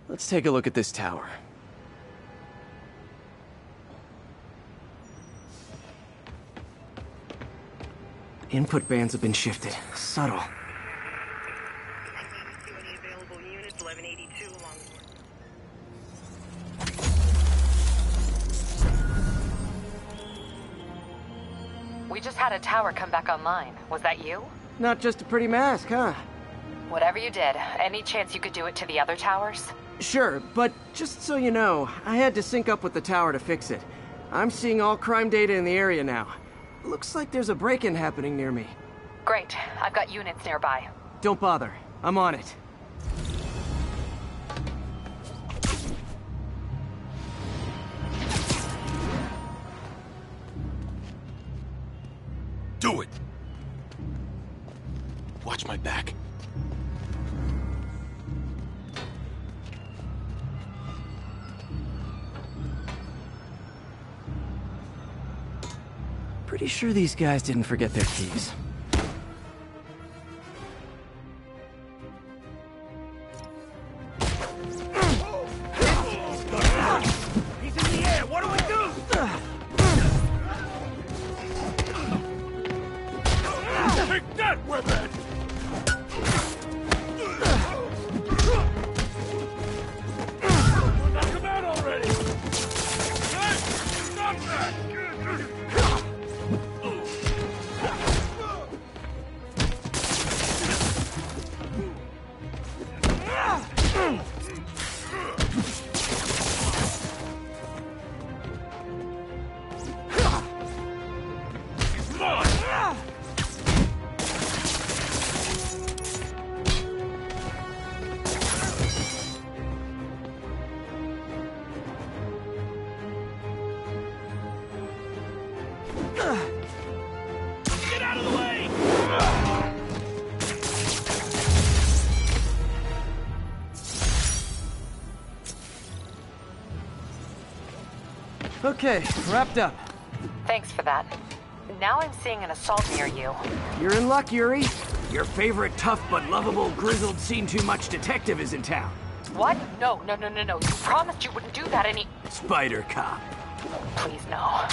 Let's take a look at this tower. Input bands have been shifted. Subtle. We just had a tower come back online. Was that you? Not just a pretty mask, huh? Whatever you did, any chance you could do it to the other towers? Sure, but just so you know, I had to sync up with the tower to fix it. I'm seeing all crime data in the area now. Looks like there's a break-in happening near me. Great. I've got units nearby. Don't bother. I'm on it. Do it! Watch my back. Pretty sure these guys didn't forget their keys. He's in the air! What do we do? Take that, weapon! Knock him out already! Hey! Stop that! Get out of the way! Okay, wrapped up. Thanks for that. Now I'm seeing an assault near you. You're in luck, Yuri. Your favorite tough but lovable, grizzled, seen-too-much detective is in town. What? No. You promised you wouldn't do that any... Spider Cop. Please, no.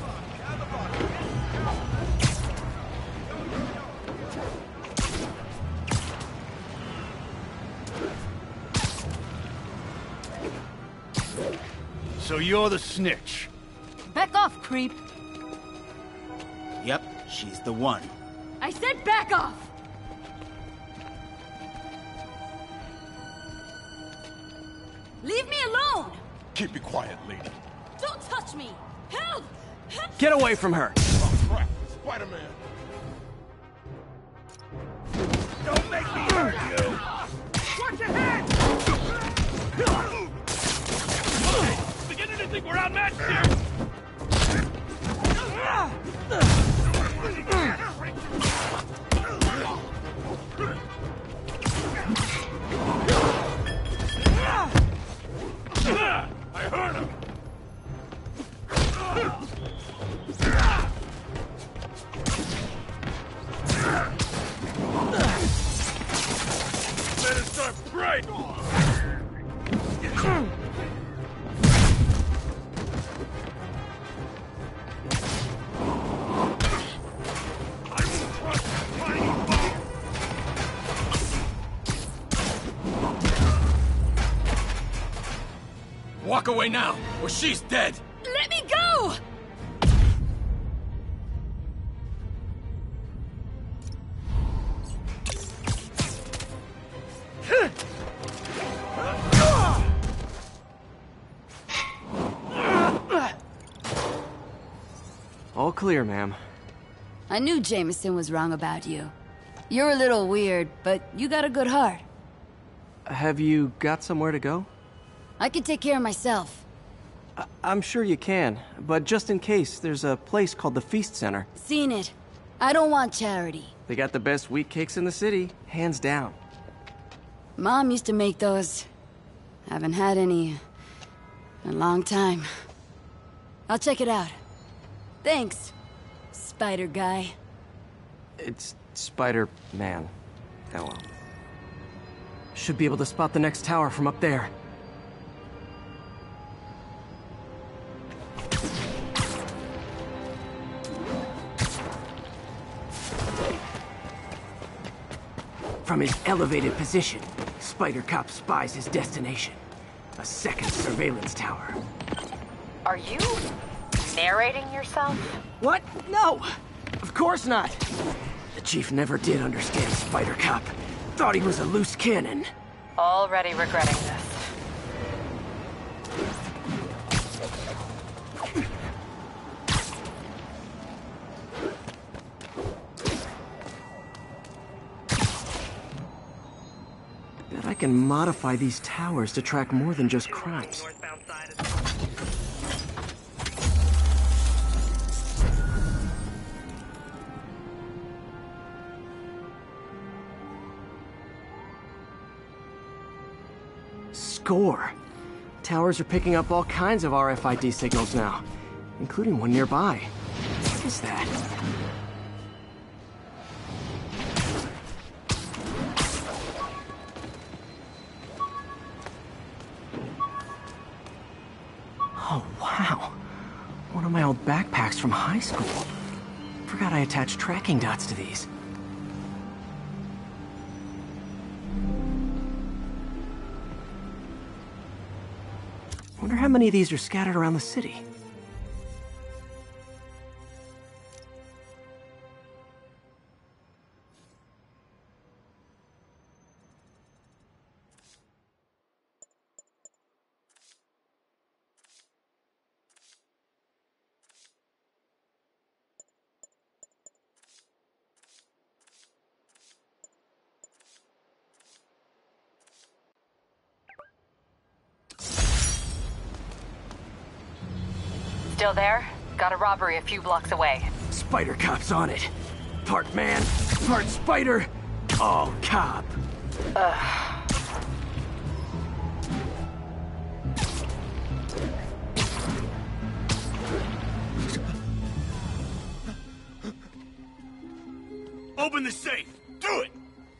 So you're the snitch? Back off, creep. Yep, she's the one. I said back off! Leave me alone! Keep it quiet, lady. Don't touch me! Help! Help! Get away from her! Oh, crap. Spider-Man. Don't make me hurt you! Watch your head! Beginning to think we're outmatched here! I heard him! Better start praying! Walk away now, or she's dead! Let me go! All clear, ma'am. I knew Jameson was wrong about you. You're a little weird, but you got a good heart. Have you got somewhere to go? I can take care of myself. I'm sure you can, but just in case, there's a place called the Feast Center. Seen it. I don't want charity. They got the best wheat cakes in the city, hands down. Mom used to make those. Haven't had any in a long time. I'll check it out. Thanks, Spider Guy. It's Spider-Man. Oh well. Should be able to spot the next tower from up there. From his elevated position, Spider Cop spies his destination. A second surveillance tower. Are you narrating yourself? What? No! Of course not! The Chief never did understand Spider Cop. Thought he was a loose cannon. Already regretting this. Bet I can modify these towers to track more than just crimes. Score. Towers are picking up all kinds of RFID signals now, including one nearby. What is that? Oh, wow. One of my old backpacks from high school. Forgot I attached tracking dots to these. Wonder how many of these are scattered around the city. Still there? Got a robbery a few blocks away. Spider Cop's on it. Part man, part spider, all cop. Open the safe! Do it!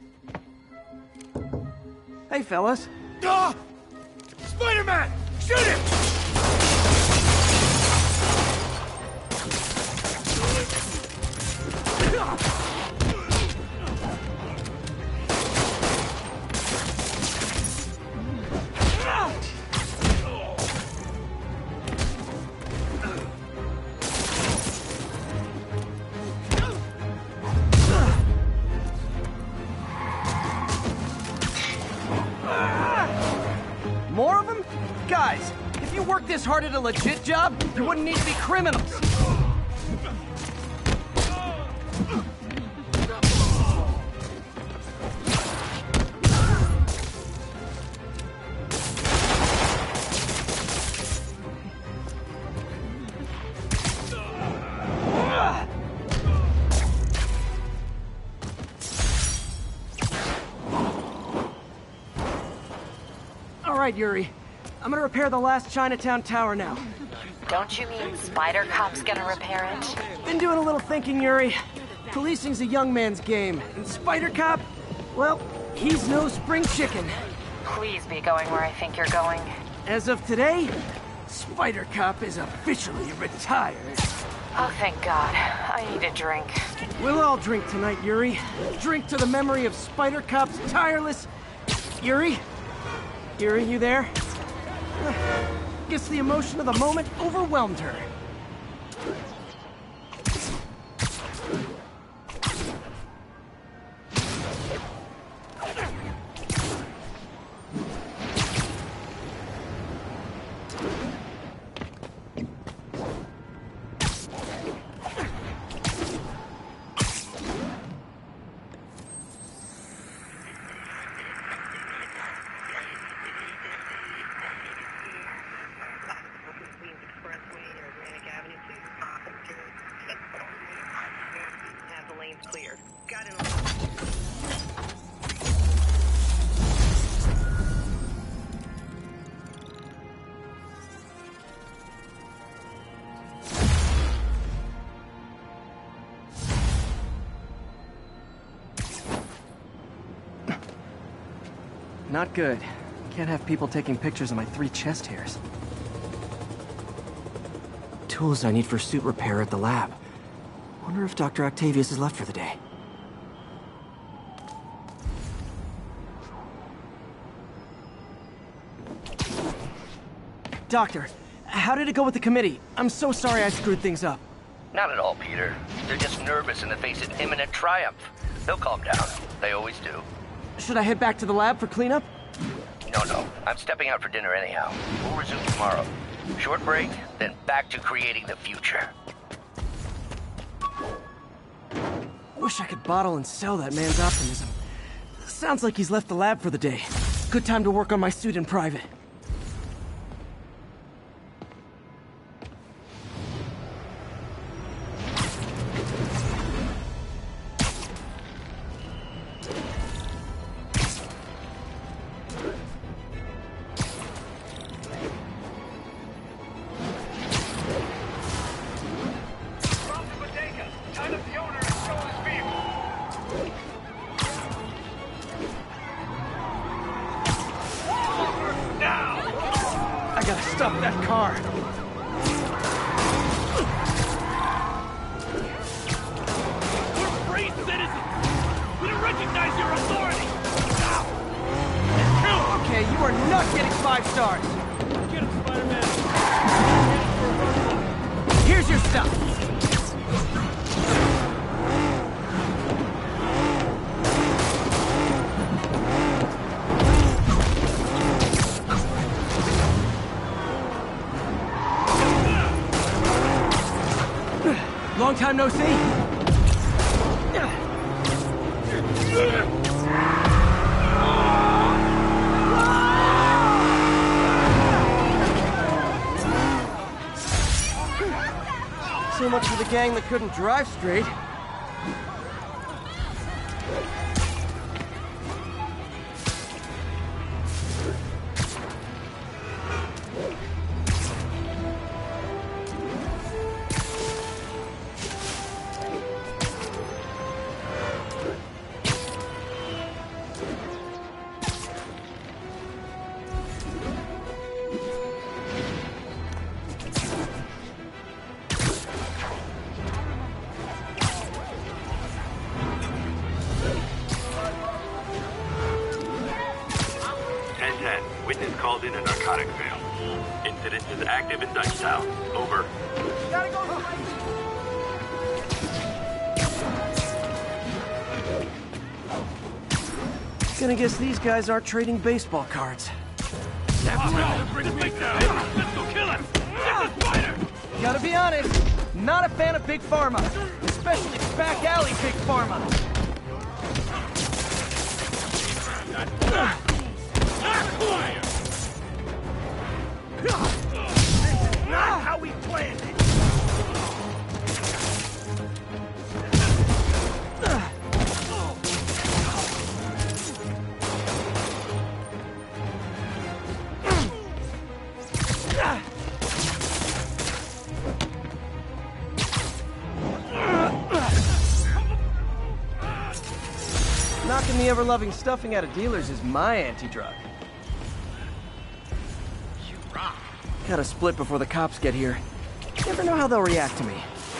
Hey, fellas. Ah! Spider-Man! Shoot him! More of them? Guys, if you worked this hard at a legit job, you wouldn't need to be criminals. All right, Yuri. I'm gonna repair the last Chinatown tower now. Don't you mean Spider Cop's gonna repair it? Been doing a little thinking, Yuri. Policing's a young man's game, and Spider Cop, well, he's no spring chicken. Please be going where I think you're going. As of today, Spider Cop is officially retired. Oh, thank God. I need a drink. We'll all drink tonight, Yuri. Drink to the memory of Spider Cop's tireless... Yuri? Yuri, you there? Guess the emotion of the moment overwhelmed her. Clear. Got it. Not good. Can't have people taking pictures of my 3 chest hairs. Tools I need for suit repair at the lab. Wonder if Dr. Octavius is left for the day. Doctor, how did it go with the committee? I'm so sorry I screwed things up. Not at all, Peter. They're just nervous in the face of imminent triumph. They'll calm down. They always do. Should I head back to the lab for cleanup? No. I'm stepping out for dinner anyhow. We'll resume tomorrow. Short break, then back to creating the future. Wish I could bottle and sell that man's optimism. Sounds like he's left the lab for the day. Good time to work on my suit in private. I gotta stop that car. We're free citizens! We don't recognize your authority! Okay, you are not getting 5 stars. Get him, Spider-Man! Here's your stuff. Long time no see. So much for the gang that couldn't drive straight. Witness called in a narcotic sale. Incident is active in Dutchtown. Over. Gotta go Gonna guess these guys aren't trading baseball cards. Bring me down! Let's go kill him! It's a spider! Gotta be honest, not a fan of Big Pharma. Especially back alley Big Pharma. Not how we planned it! Knocking the ever-loving stuffing out of dealers is my anti-drug. Gotta split before the cops get here. Never know how they'll react to me.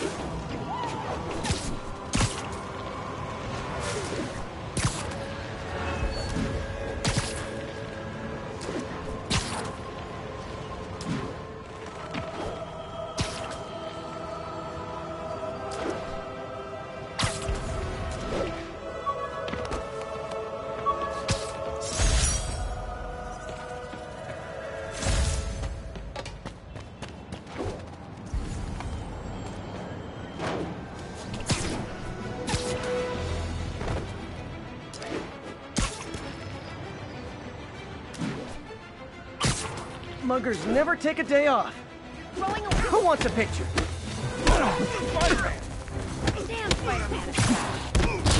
Muggers never take a day off. Who wants a picture? Spider-Man! Damn, Spider-Man!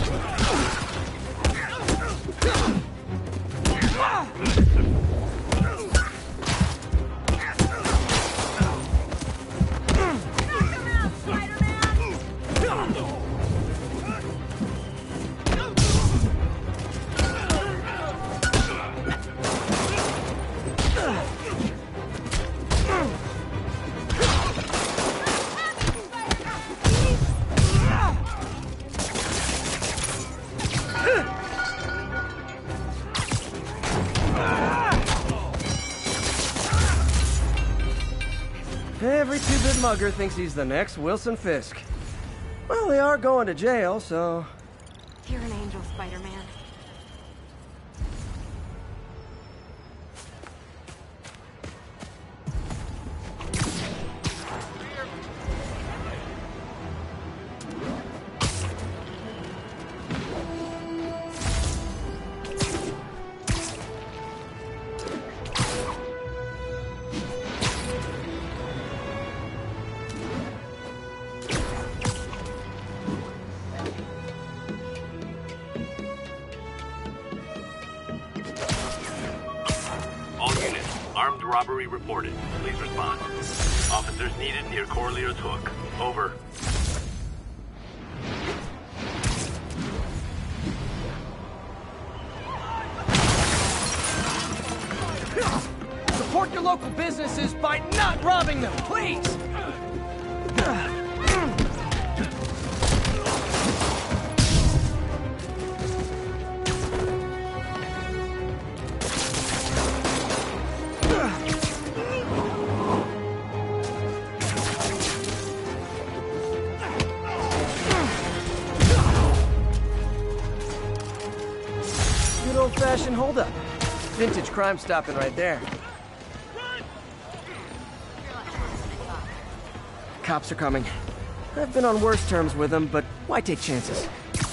Every two-bit mugger thinks he's the next Wilson Fisk. Well, they are going to jail, so... You're an angel, Spider-Man. Robbery reported. Please respond. Officers needed near Corlear's Hook. Over. Support your local businesses by not robbing them, please! Good old-fashioned holdup. Vintage crime stopping right there. Cops are coming. I've been on worse terms with them, but why take chances?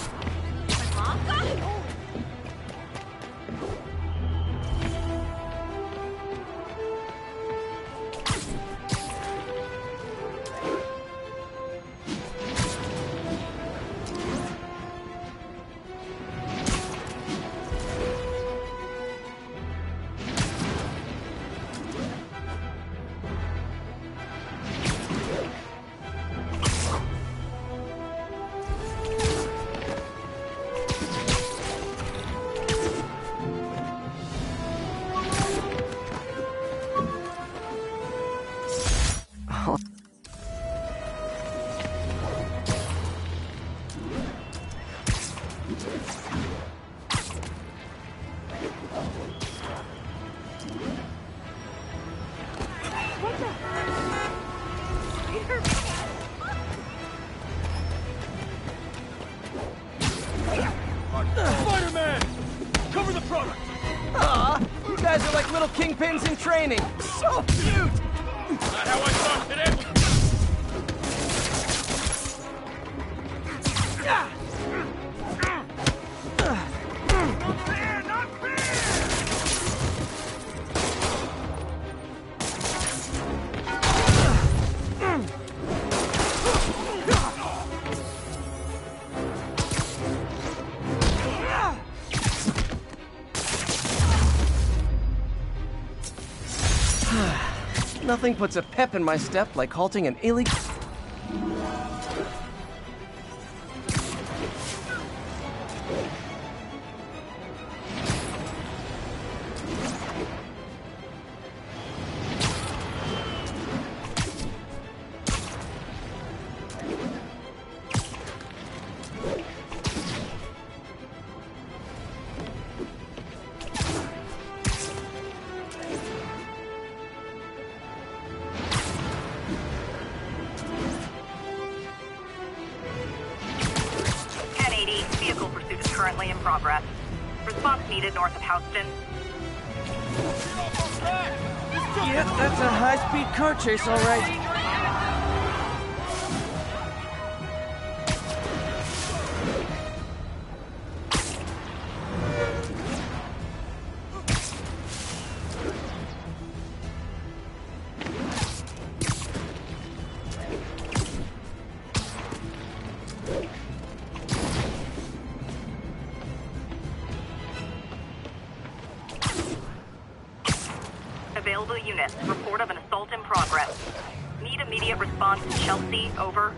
Spider-Man! Cover the product! Aw, you guys are like little kingpins in training. So cute! Not how I started it! Not fair! Not fair! Nothing puts a pep in my step like halting an illegal... Vehicle pursuit is currently in progress. Response needed north of Houston. Yep, that's a high-speed car chase, all right. Available units. Report of an assault in progress. Need immediate response to Chelsea. Over.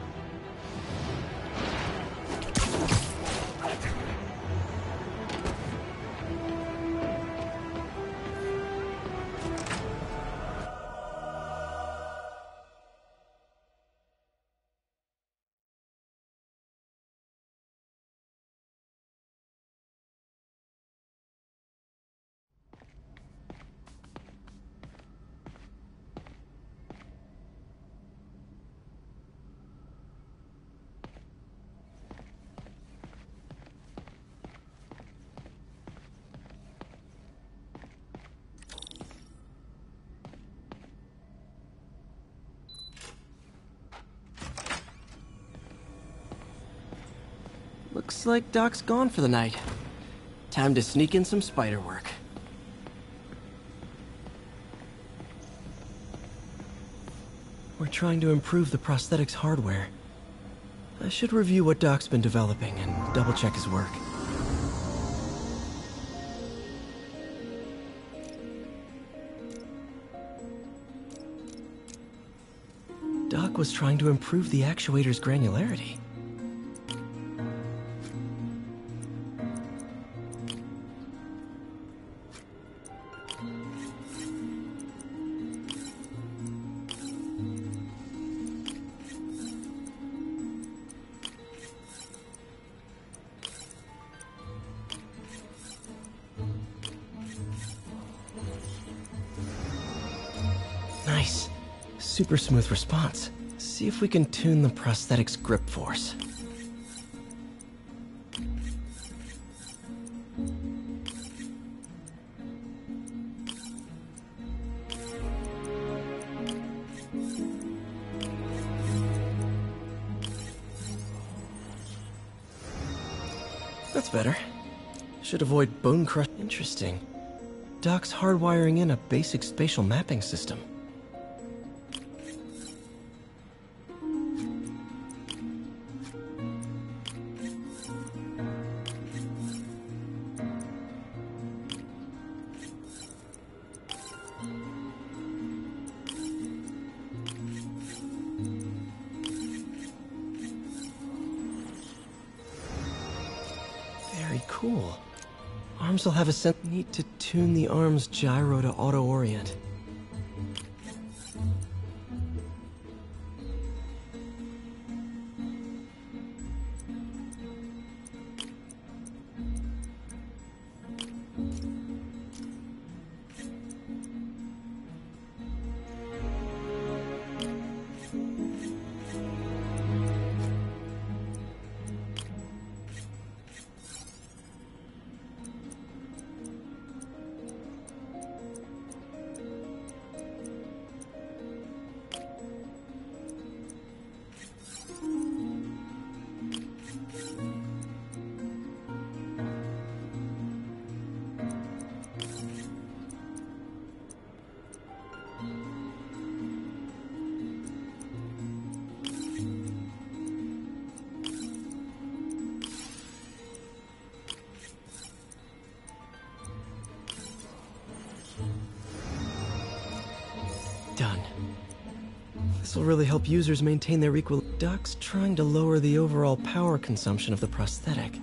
Looks like Doc's gone for the night. Time to sneak in some spider work. We're trying to improve the prosthetics hardware. I should review what Doc's been developing and double-check his work. Doc was trying to improve the actuator's granularity. Nice. Super smooth response. See if we can tune the prosthetic's grip force. That's better. Should avoid bone crush. Interesting. Doc's hardwiring in a basic spatial mapping system. Very cool. Arms will have a sense. Need to tune the arm's gyro to auto-orient. Done. This will really help users maintain their equilibrium. Doc's trying to lower the overall power consumption of the prosthetic.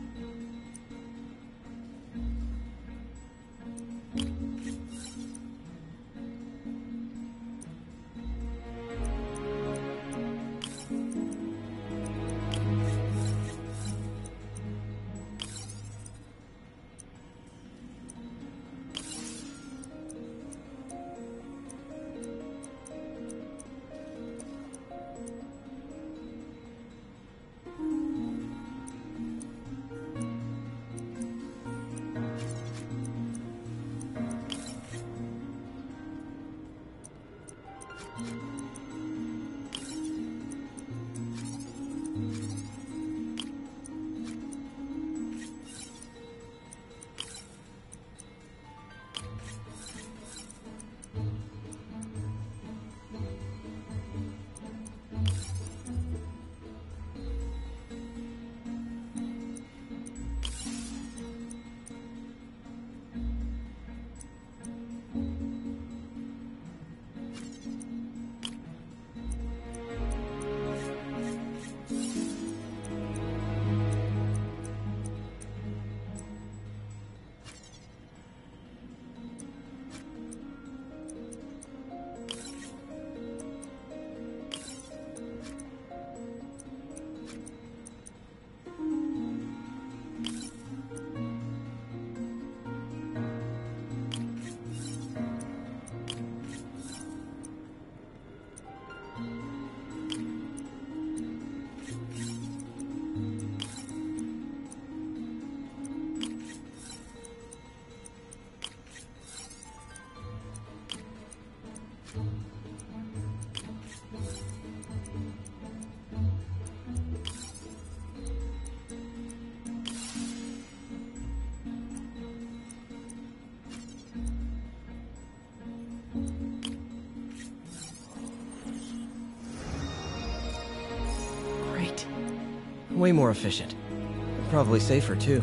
Way more efficient. Probably safer, too.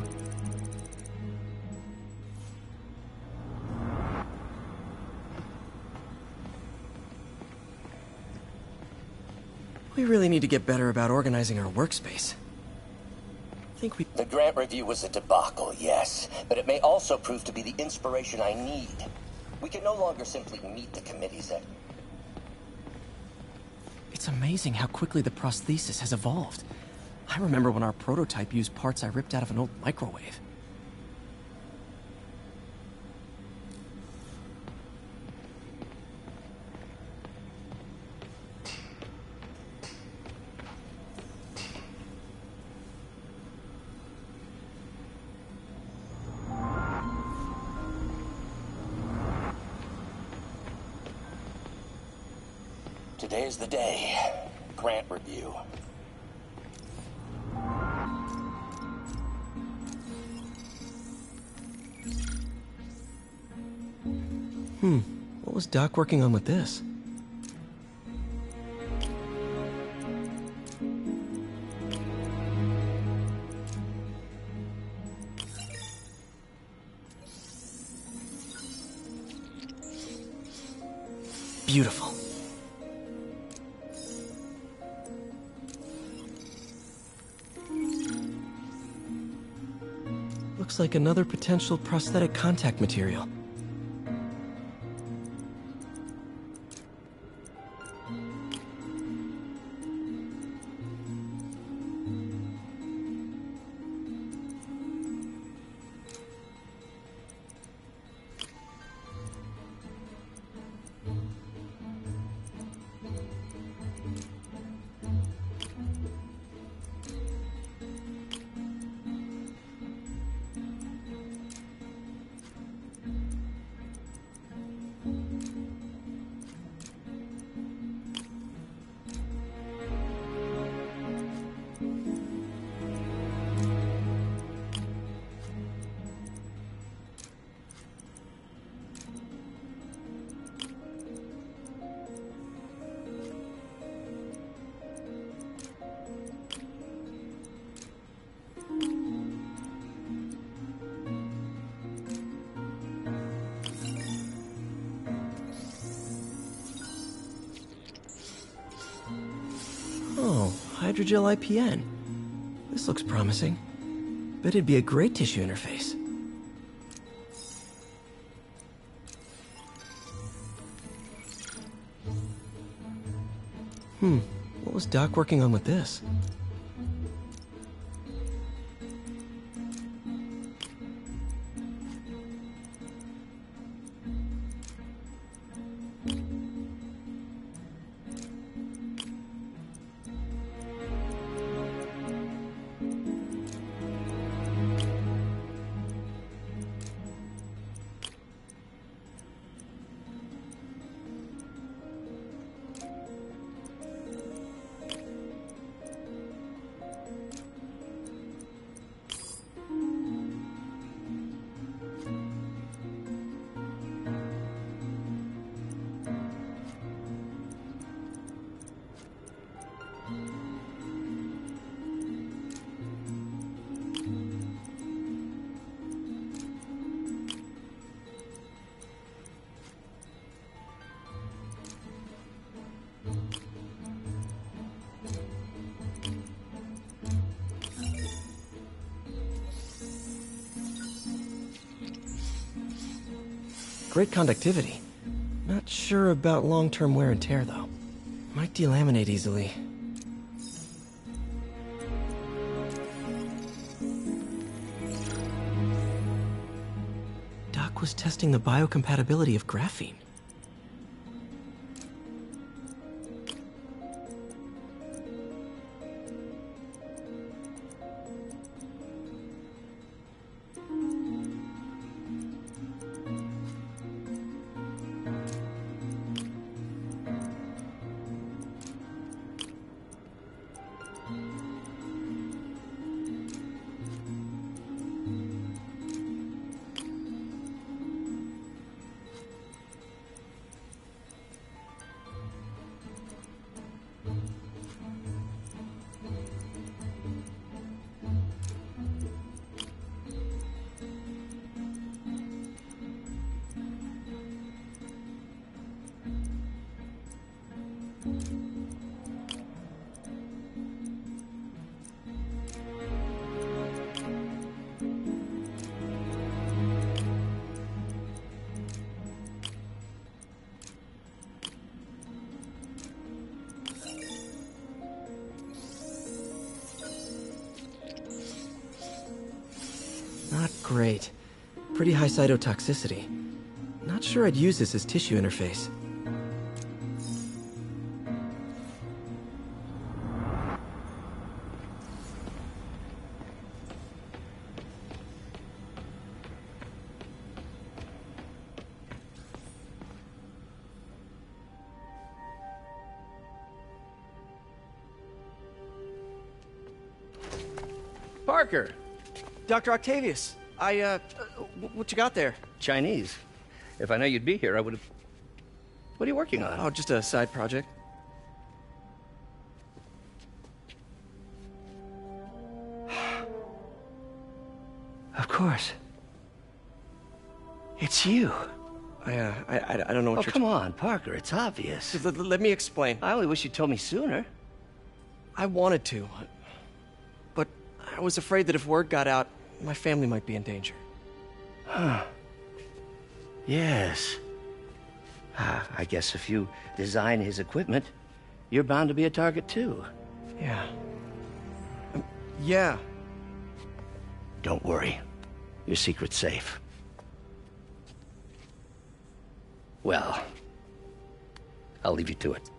We really need to get better about organizing our workspace. The grant review was a debacle, yes, but it may also prove to be the inspiration I need. We can no longer simply meet the committees at... It's amazing how quickly the prosthesis has evolved. I remember when our prototype used parts I ripped out of an old microwave. Today's the day. Grant review. What was Doc working on with this? Beautiful. Looks like another potential prosthetic contact material. Oh, hydrogel IPN. This looks promising. Bet it'd be a great tissue interface. What was Doc working on with this? Great conductivity. Not sure about long-term wear and tear, though. Might delaminate easily. Doc was testing the biocompatibility of graphene. Great. Pretty high cytotoxicity. Not sure I'd use this as tissue interface. Parker! Dr. Octavius, what you got there? Chinese. If I know you'd be here, I would have... What are you working on? Oh, just a side project. Of course. It's you. I don't know what you're... come on, Parker, it's obvious. Let me explain. I only wish you'd told me sooner. I wanted to, but I was afraid that if word got out, my family might be in danger. Huh. Yes. I guess if you design his equipment, you're bound to be a target too. Yeah. Yeah. Don't worry. Your secret's safe. Well, I'll leave you to it.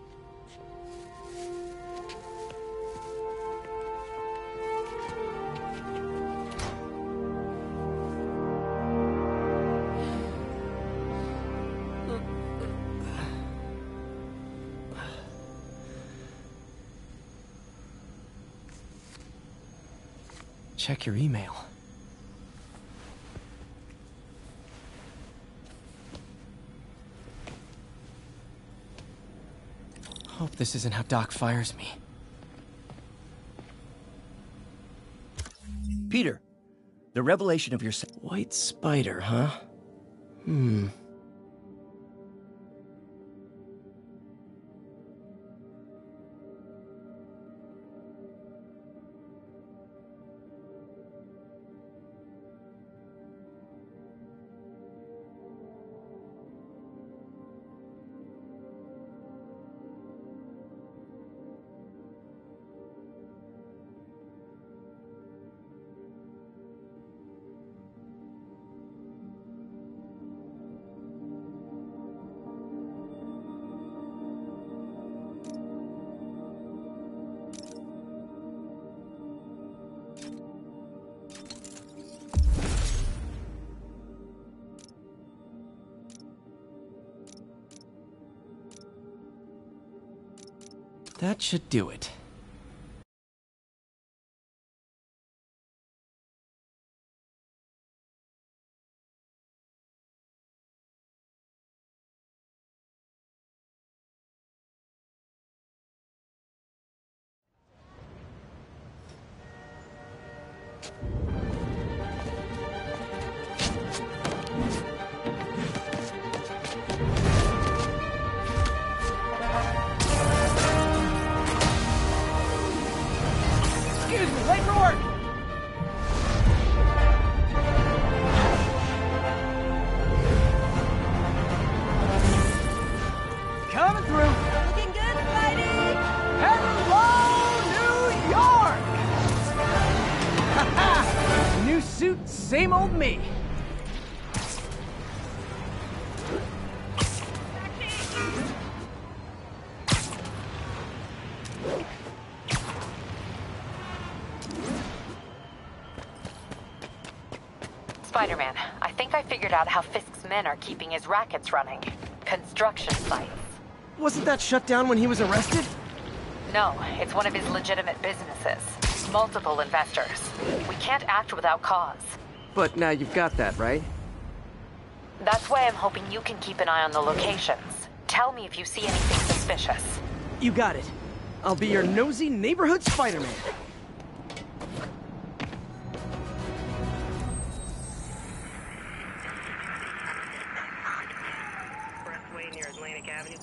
Check your email. Hope this isn't how Doc fires me. Peter, the revelation of your... White spider, huh? That should do it. Late for work! Coming through! Looking good, Spidey! Hello, New York! Ha-ha! New suit, same old me. Spider-Man, I think I figured out how Fisk's men are keeping his rackets running. Construction sites. Wasn't that shut down when he was arrested? No, it's one of his legitimate businesses. Multiple investors. We can't act without cause. But now you've got that, right? That's why I'm hoping you can keep an eye on the locations. Tell me if you see anything suspicious. You got it. I'll be your nosy neighborhood Spider-Man. Expressway near Atlantic Avenue.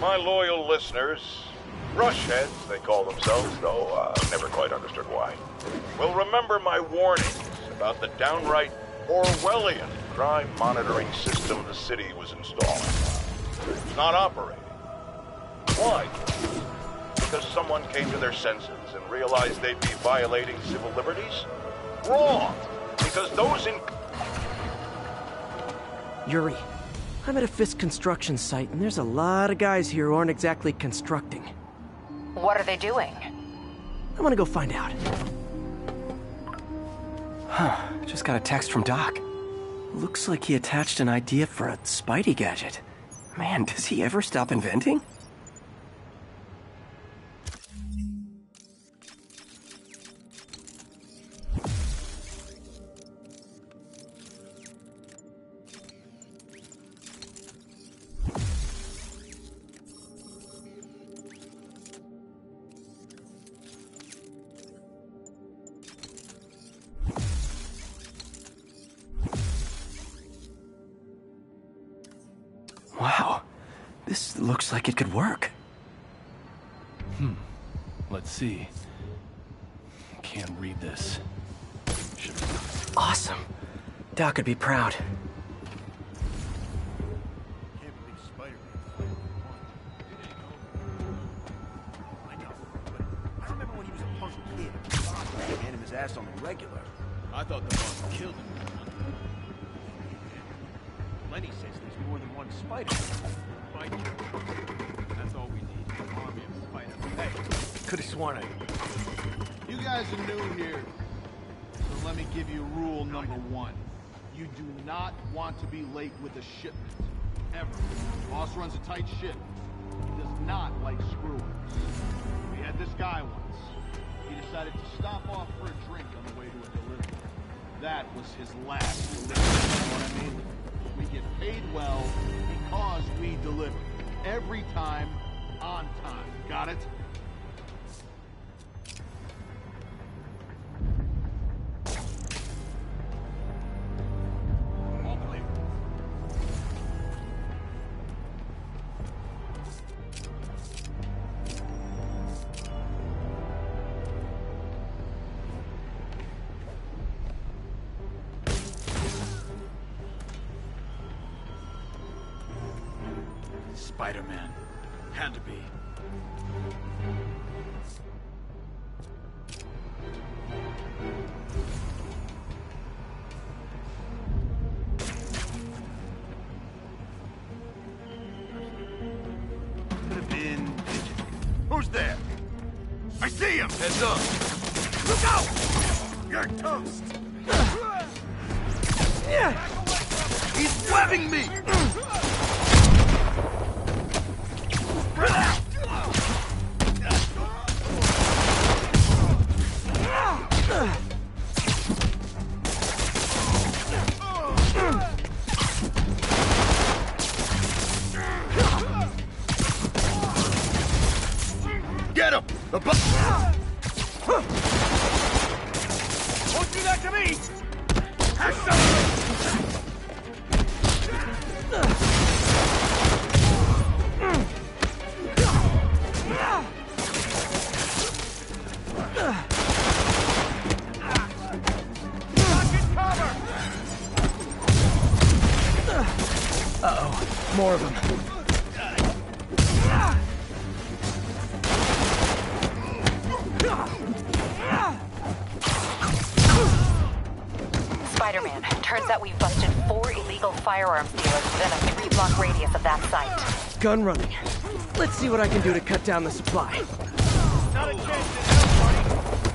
My loyal listeners, Rushheads, they call themselves, though never quite understood why, will remember my warnings about the downright Orwellian crime monitoring system the city was installing. It's not operating. Why? Because someone came to their senses and realized they'd be violating civil liberties? Wrong! Because those in... Yuri, I'm at a Fisk construction site, and there's a lot of guys here who aren't exactly constructing. What are they doing? I want to go find out. Huh, just got a text from Doc. Looks like he attached an idea for a Spidey gadget. Man, does he ever stop inventing? Wow, this looks like it could work. Let's see. Can't read this. Awesome. Doc would be proud. Can't believe Spider-Man. I know, but I remember when he was a punk kid. Man him his ass on the regular. I thought the boss killed him. Lenny says there's more than one Spider. That's all we need. An army of Spider. Hey, could have sworn You guys are new here, so let me give you rule number 1. You do not want to be late with a shipment. Ever. Boss runs a tight ship. He does not like screw-ups. We had this guy once. He decided to stop off for a drink on the way to a delivery. That was his last delivery, you know what I mean? We get paid well because we deliver. Every time, on time. Got it? Spider-Man. Had to be. Could have been Pigeon. Who's there? I see him! Heads up! Look out! You're toast! He's webbing me! Get him! Won't do that to me! Have some! Uh-oh, more of them. Spider-Man, turns out we've busted 4 illegal firearms dealers within a 3-block radius of that site. Gun running. Let's see what I can do to cut down the supply. Not a chance in hell, buddy!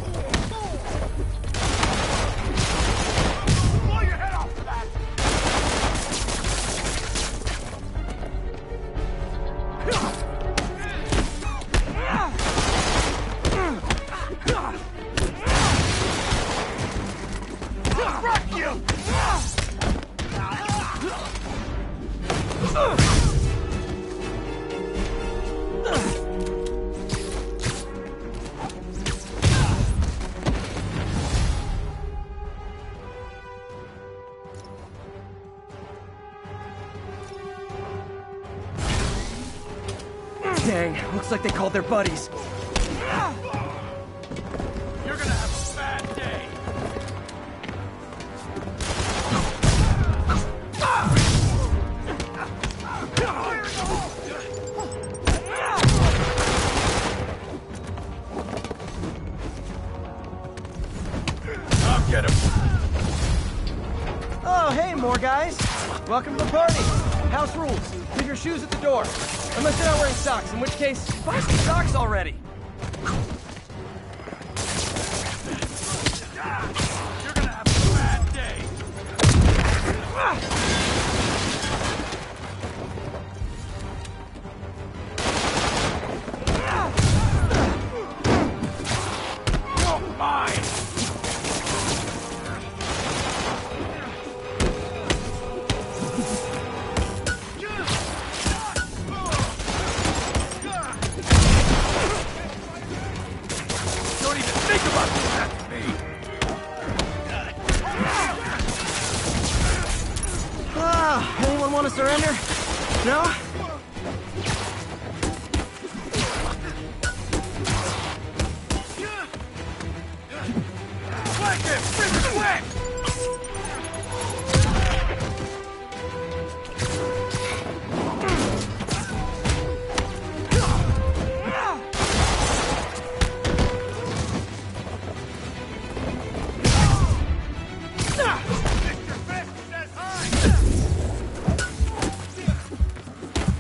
Blow your head off for that! Rock you! Dang, looks like they called their buddies. You're gonna have a bad day. I'll get him. Oh, hey, more guys. Welcome to the party. House rules. Leave your shoes at the door. Unless you're not wearing socks, in which case, buy some socks already. You're gonna have a bad day. You're mine. Don't even think about doing that to me. Ah, anyone want to surrender? No? Flank him! Bring him quick! Mr. Fisk says hi!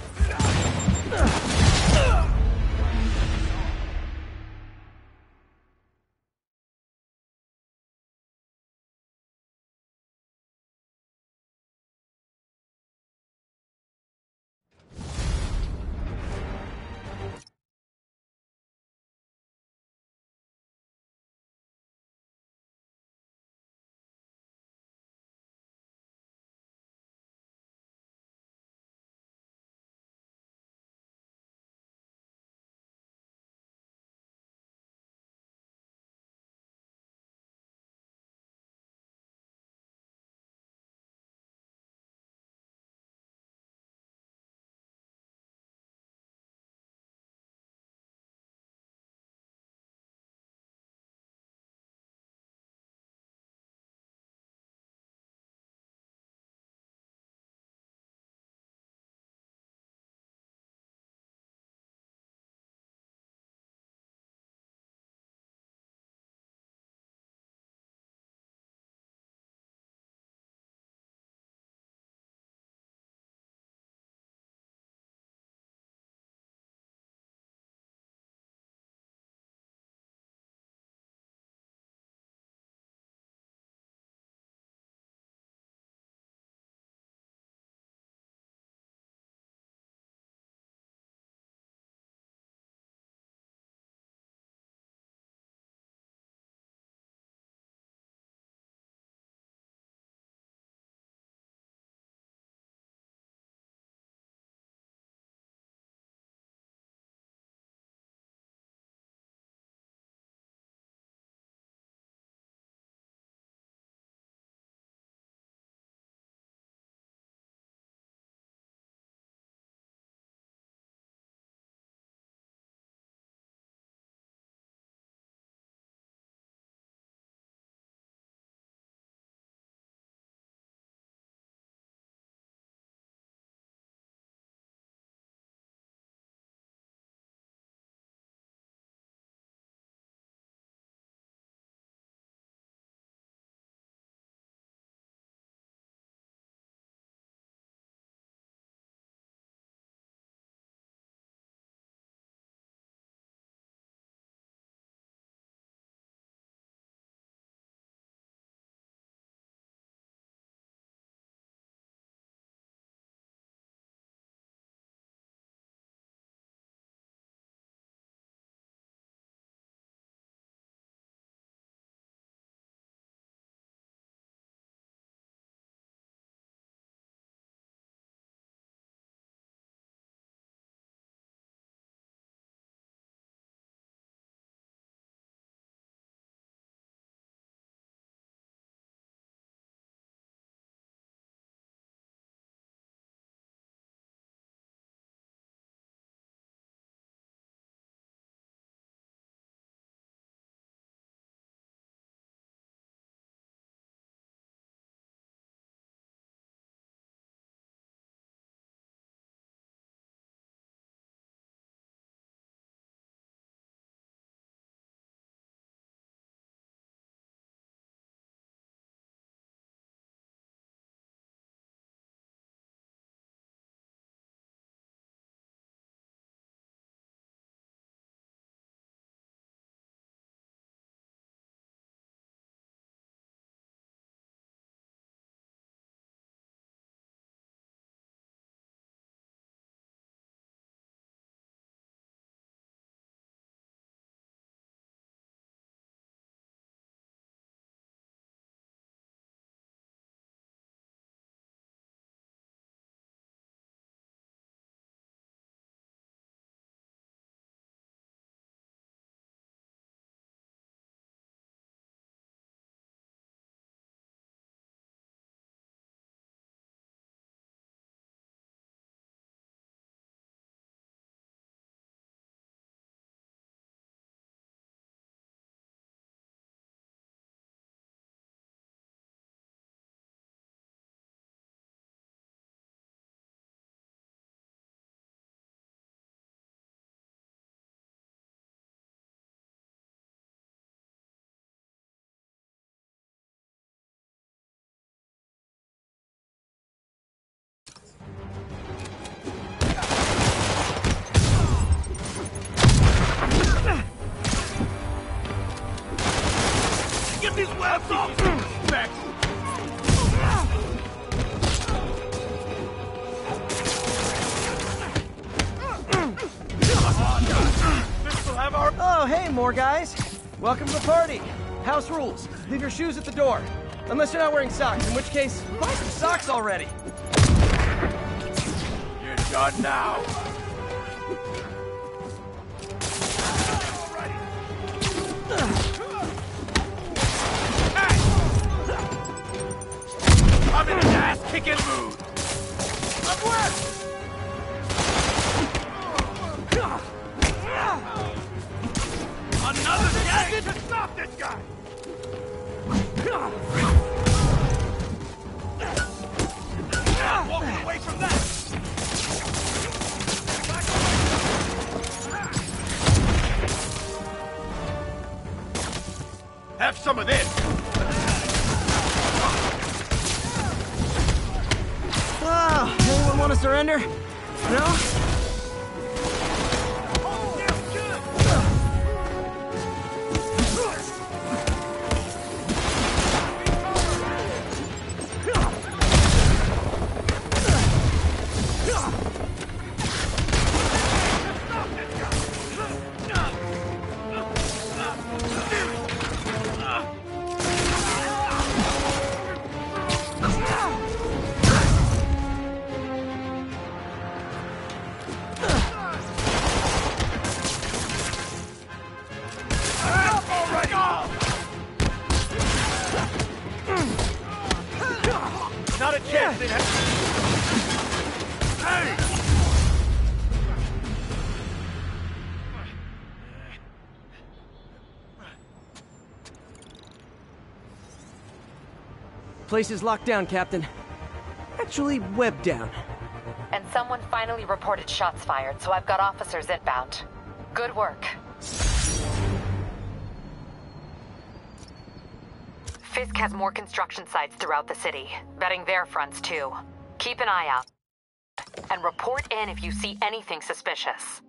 more guys. Welcome to the party. House rules. Leave your shoes at the door. Unless you're not wearing socks, in which case, buy some socks already. You're done now. I'm in an ass-kicking mood. Up west! Another gang to stop this guy! Walking away from that! Have some of this! Ah, anyone want to surrender? No? Not a chance they'd have... Hey! Place is locked down, Captain. Actually, webbed down. And someone finally reported shots fired, so I've got officers inbound. Good work. Fisk has more construction sites throughout the city, vetting their fronts too. Keep an eye out. And report in if you see anything suspicious.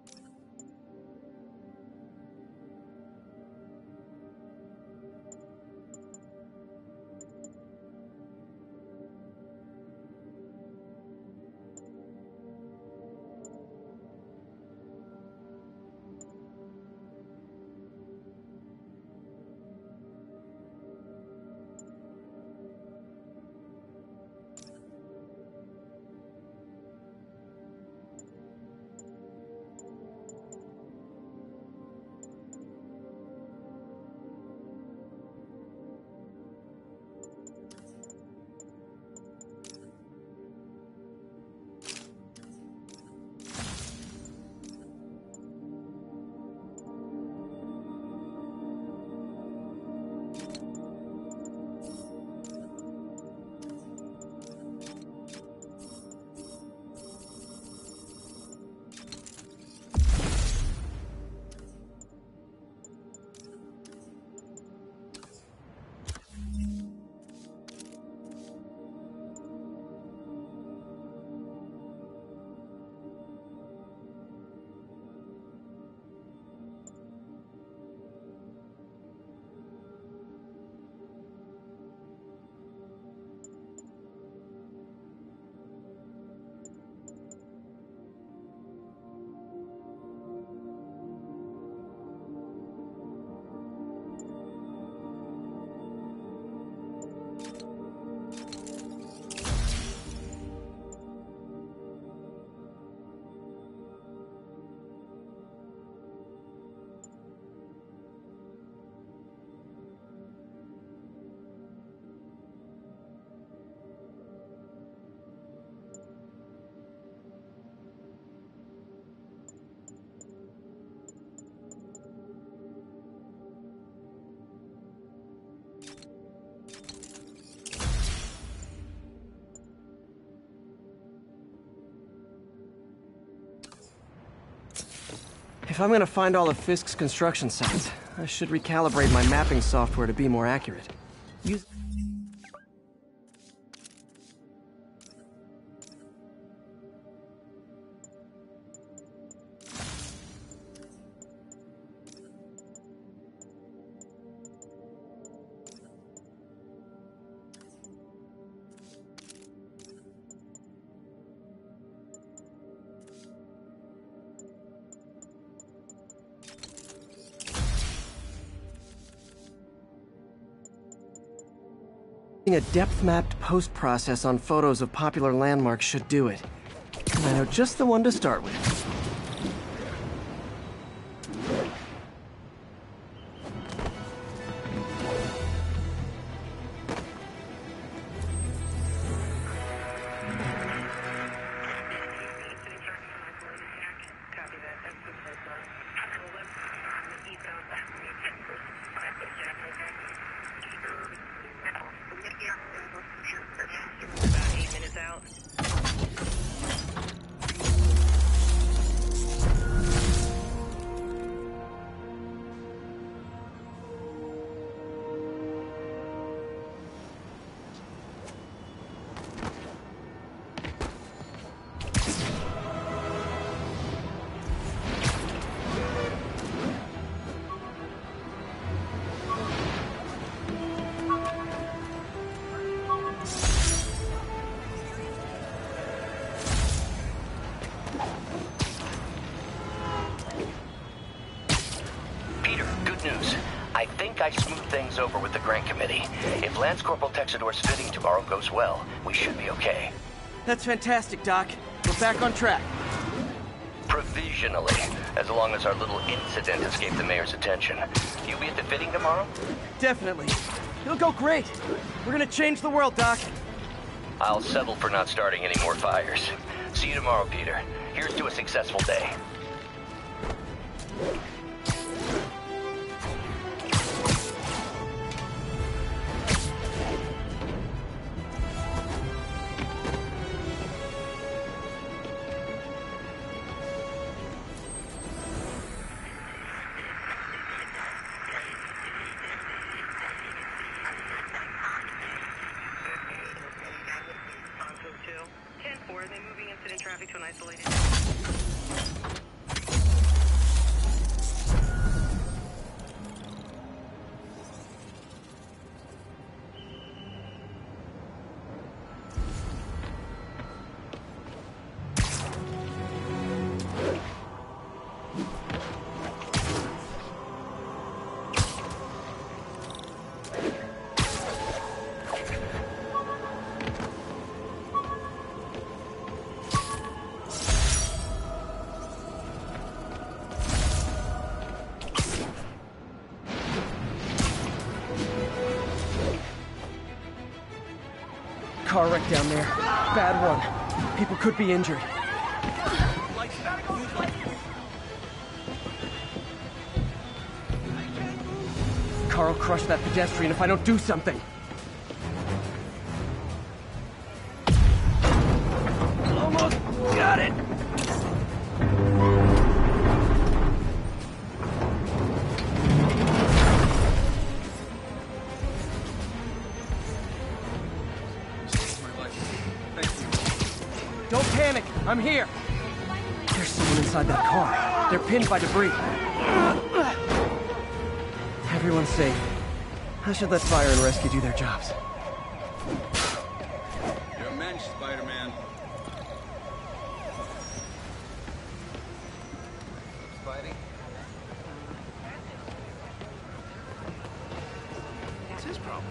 If I'm gonna find all of Fisk's construction sites, I should recalibrate my mapping software to be more accurate. Use... A depth-mapped post-process on photos of popular landmarks should do it. And I know just the one to start with. About 8 minutes out. I think I smoothed things over with the grant committee. If Lance Corporal Texidor's fitting tomorrow goes well, we should be okay. That's fantastic, Doc. We're back on track. Provisionally, as long as our little incident escaped the mayor's attention. You'll be at the fitting tomorrow? Definitely. It'll go great. We're gonna change the world, Doc. I'll settle for not starting any more fires. See you tomorrow, Peter. Here's to a successful day. Traffic to an isolated. Car wreck down there. Bad one. People could be injured. Carl crushed that pedestrian if I don't do something. Almost got it. Don't panic. I'm here. There's someone inside that car. They're pinned by debris. Everyone's safe. I should let fire and rescue do their jobs. You're a mensch, Spider-Man. Spidey? What's his problem?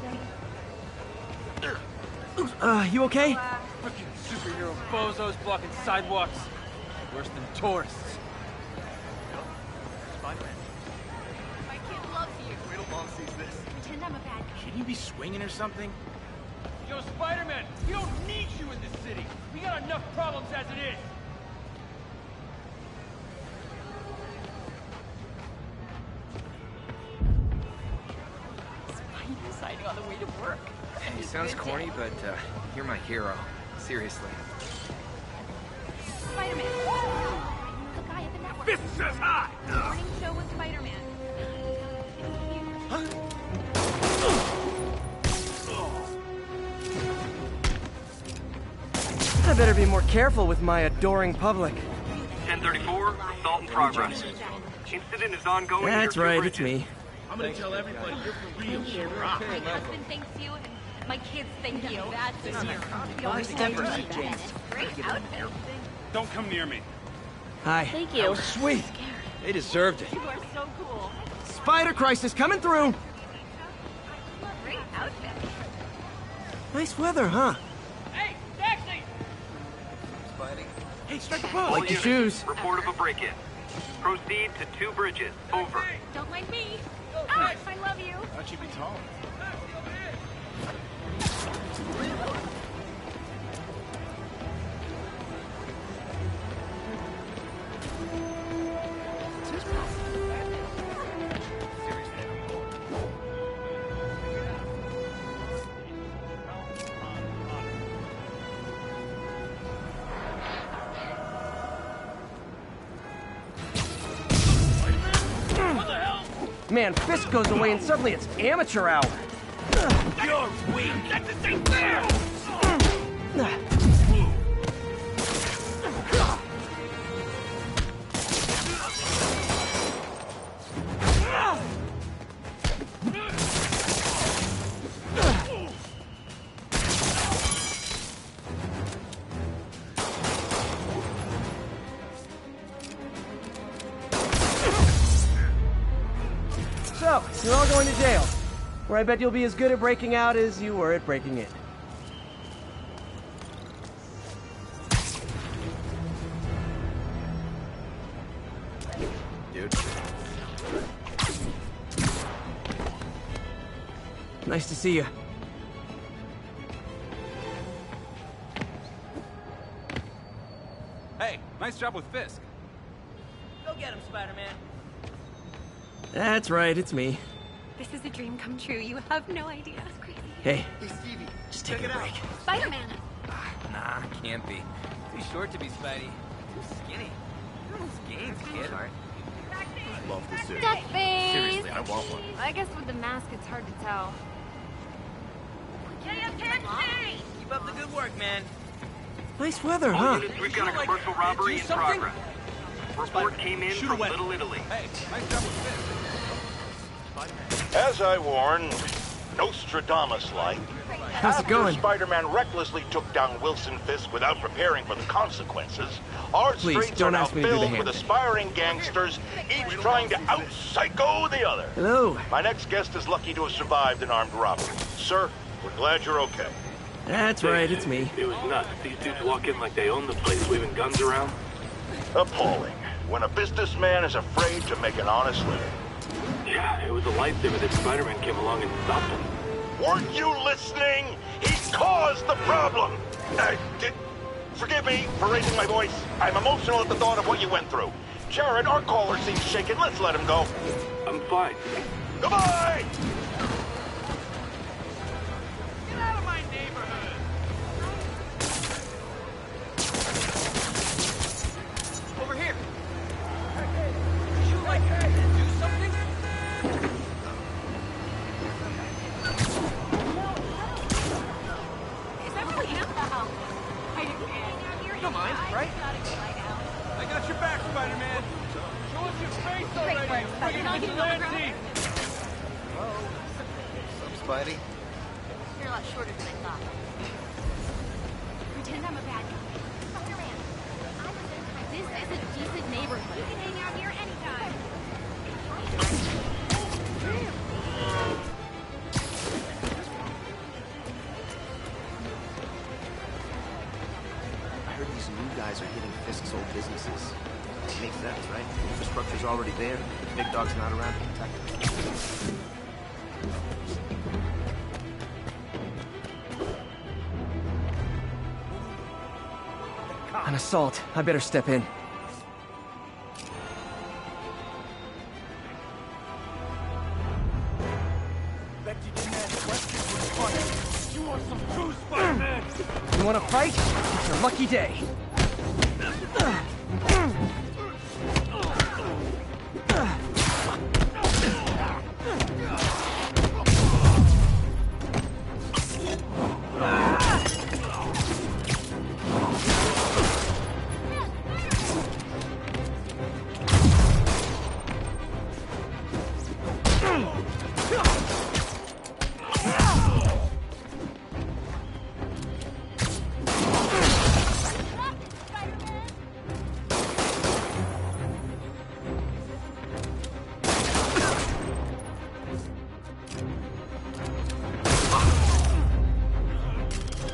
You okay? Freaking superhero bozos blocking sidewalks. Worse than tourists. Spider-Man. My kid loves you. Wait till Mom sees this. Pretend I'm a bad guy. Shouldn't you be swinging or something? Yo, Spider-Man, we don't need you in this city. We got enough problems as it is. Spider deciding on the way to work. Hey, sounds corny, but you're my hero. Seriously. Spider-Man. The guy up in that one. This says hi! Morning show with Spider-Man. I better be more careful with my adoring public. 1034, assault in progress. Incident is ongoing. That's right, it's me. I'm gonna tell everybody you're for real. Thank you. My husband thanks you, and my kids thank you. That's it. James. Great outfit. Don't come near me. Hi. Thank you. Sweet. They deserved it. You are so cool. Spider Crisis coming through. Great outfit. Nice weather, huh? Hey, taxi! Spidey? Hey, strike a pose! All Like your units, shoes. report of a break-in. Proceed to 2 bridges. Over. Don't mind me. Ah, I love you. How'd you be taller? Man, Fisk goes away and suddenly it's amateur hour. You're weak. That's the same thing. So, you're all going to jail, where I bet you'll be as good at breaking out as you were at breaking in. Dude. Nice to see you. Hey, nice job with Fisk. Go get him, Spider-Man. That's right, it's me. This is a dream come true. You have no idea. It's crazy. Hey, Hey, Stevie. just take a break. Spider-Man. Nah, can't be. Too short to be Spidey. Too skinny. Those gains, kid. Sorry. I love this suit. Duck face. Seriously, I want one. I guess with the mask, it's hard to tell. Keep up the good work, man. Nice weather, All huh? units, we've got a commercial robbery in something? progress. Report came in Shoot from away. Little Italy. Hey, nice job with Fisk. As I warned, Nostradamus-like, How's it going? Spider-Man recklessly took down Wilson Fisk without preparing for the consequences, our Please, streets don't are now ask me to do the filled with hand. aspiring gangsters, each trying to out-psycho the other. Hello. My next guest is lucky to have survived an armed robbery. Sir, we're glad you're okay. That's right, it's me. It was nuts. These dudes walk in like they own the place, waving guns around. Appalling. When a businessman is afraid to make an honest living. Yeah, it was a lifesaver that Spider-Man came along and stopped him. Weren't you listening? He caused the problem! Forgive me for raising my voice. I'm emotional at the thought of what you went through. Jared, our caller seems shaken. Let's let him go. I'm fine. Goodbye! Get out of my neighborhood. Over here. Would you like to do something? Is that really him? I didn't care. Don't mind, right? I got your back, Spider-Man. Show us your face Great already. work, Bring it Spider-Man. vigilante. What's up, Spidey? You're a lot shorter than I thought. Pretend I'm a bad guy. Spider-Man. This is a decent neighborhood. You can hang out here anytime. I heard these new guys are hitting Fisk's old businesses. Makes sense, right? Infrastructure's already there. The big dog's not around to protect it. An assault. I better step in. Bet you didn't ask questions for fun. You want some true Spider-Man? You wanna fight? It's your lucky day.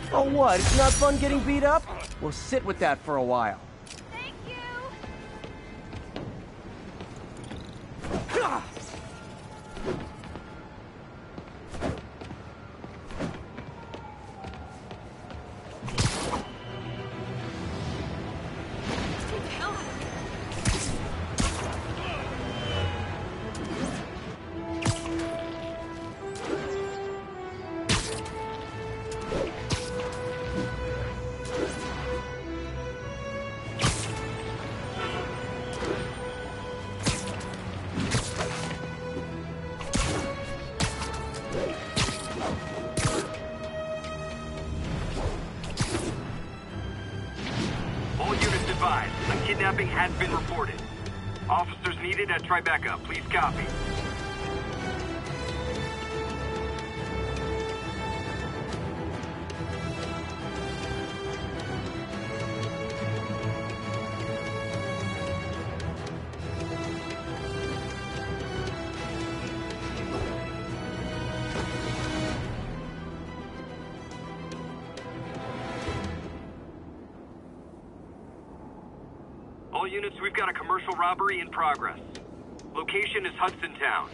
Oh, what? It's not fun getting beat up? Well, sit with that for a while. Thank you! A kidnapping has been reported. Officers needed at Tribeca. Please copy. All units, we've got a commercial robbery in progress. Location is Hudson Town.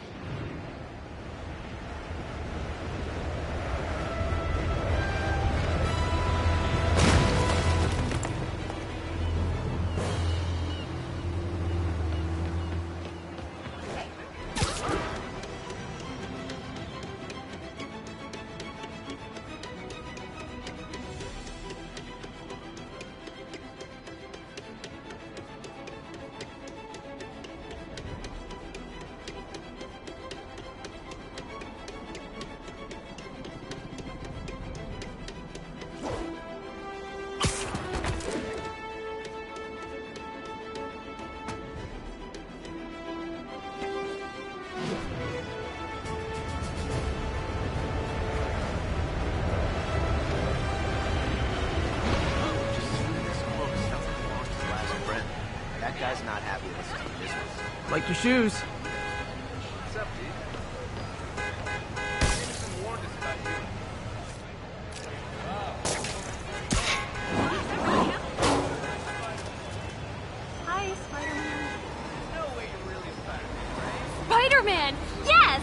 That guy's not happy with us in this one. Like your shoes. What's up, dude? Jameson warned us about you. Hi, Spider-Man. No way you're really Spider-Man, right? Spider-Man! Yes!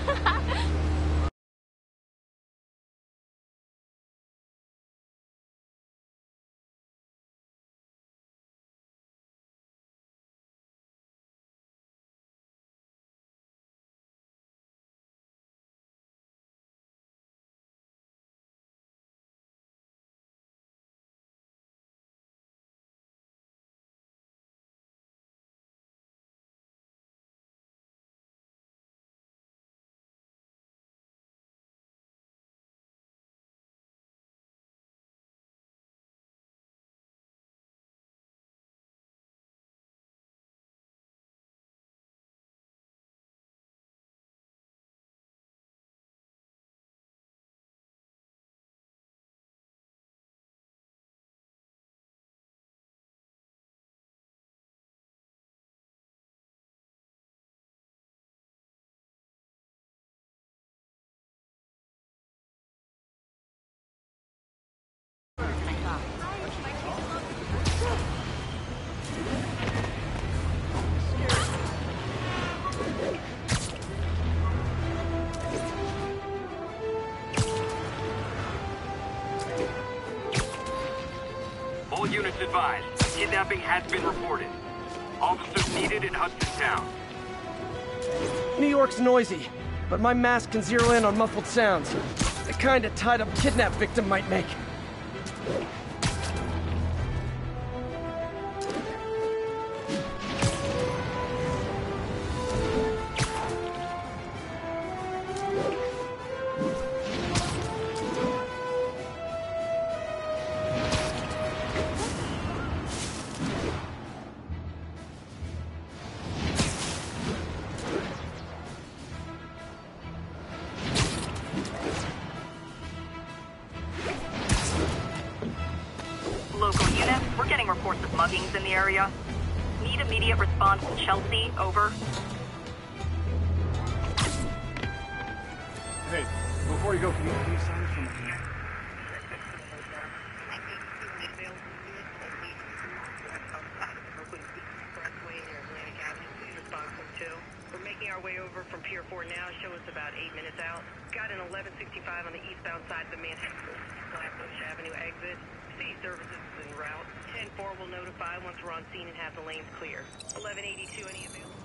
All units advised. Kidnapping has been reported. Officers needed in Hudson Town. New York's noisy, but my mask can zero in on muffled sounds. The kind a tied-up kidnap victim might make. Local units, we're getting reports of muggings in the area. Need immediate response to Chelsea, over. Hey, before you go, can you sign for me? over from Pier 4 now. Show us about 8 minutes out. Got an 1165 on the eastbound side of the Manhattan Flatbush Avenue exit. City services is en route. 10-4 will notify once we're on scene and have the lanes clear. 1182, any available?